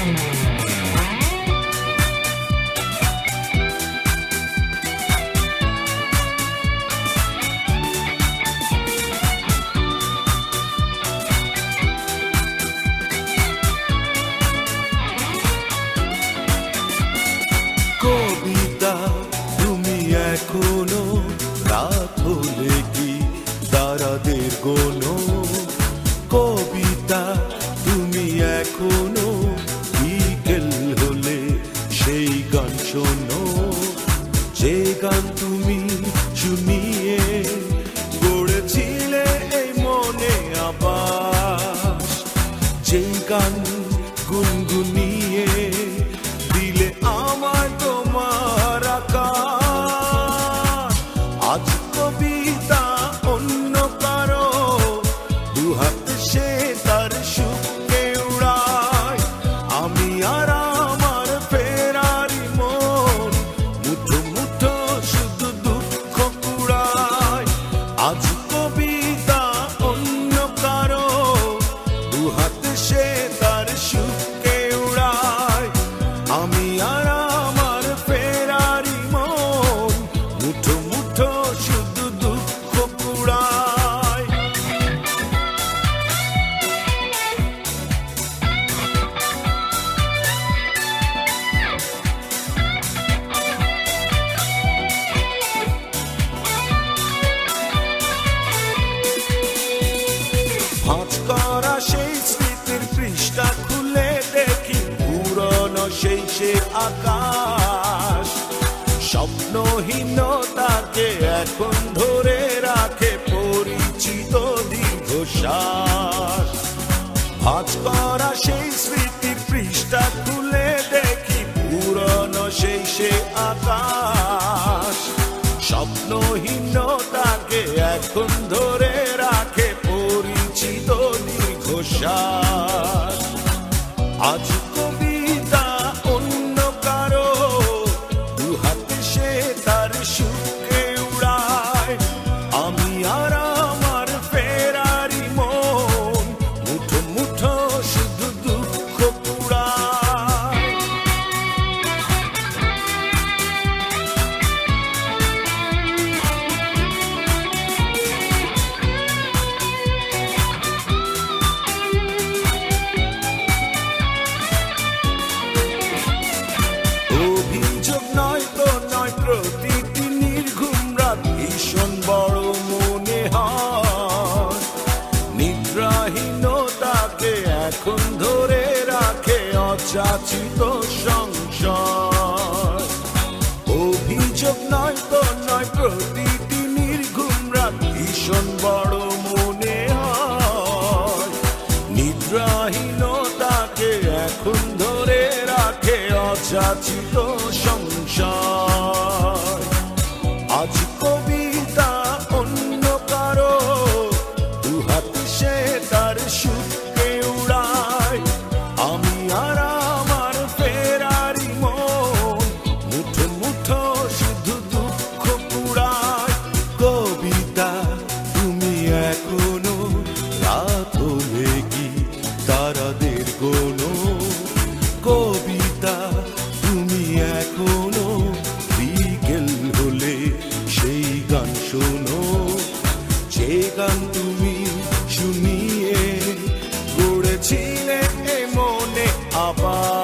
কবিতা তুমি এখনো রাত হলে কি তারাদের গোনো, কবিতা তুমি এখনো বিকেল হলে সেই গান শোনো, যে গান তুমি শুনিয়ে গড়েছিলে এই মনে আবাস, যে গান গুনগুনিয়ে দিলে আমার তোমার আকাশ। আজ কবিতা অন্য কারো দুহাত সে তার সুখকে উড়ায়, আমি আর আমার ফেরারি মন মুঠো মুঠো শুধু দুঃখ কুড়ায়। আজ কবিতা অন্য কারো দুহাত সে তার সুখকে উড়ায়, আমি আর আমার ফেরারি মন মুঠো মুঠো শুধু দুঃখ কুড়ায়। ভাঁজ করা সেই স্মৃতির পৃষ্ঠা খুলে দেখি পুরনো সেই সে আকাশ, স্বপ্নহীনতাকে এখন ধরে রাখে পরিচিত দীর্ঘশ্বাস। ভাঁজ করা সেই স্মৃতির পৃষ্ঠা খুলে দেখি পুরনো সেই সে আকাশ, স্বপ্নহীনতাকে এখন ধরে রাখে পরিচিত দীর্ঘশ্বাস। আজ কবিতা অন্য কারো দুহাতে সে তার সুখকে উড়ায়, আমি আর আমার ফেরারি মন মুঠো মুঠো শুধু দুঃখ কুড়ায়। অভিযোগ নয় তো নয়, প্রতিটি নির্ঘুম রাত ভীষণ বড় মনে হয়, নিদ্রাহীনতাকে এখন ধরে রাখে অযাচিত সংশয়। অভিযোগ নয় তো নয়, প্রতিটি নির্ঘুম রাত ভীষণ বড় মনে হয়, নিদ্রাহীনতাকে এখন ধরে রাখে অযাচিত সংশয়। আজ কবিতা অন্য কারো দুহাত সে তার সুখকে উড়ায়, আমি আর আমার ফেরারি মন মুঠো মুঠো শুধু দুঃখ কুড়ায়। কবিতা তুমি এখনো রাত হলে কি তারাদের গোনো, কবিতা তুমি এখনো বিকেল হলে সেই গান শোনো, যে গান তুমি শুনিয়ে গড়েছিলে এ মনে আবার।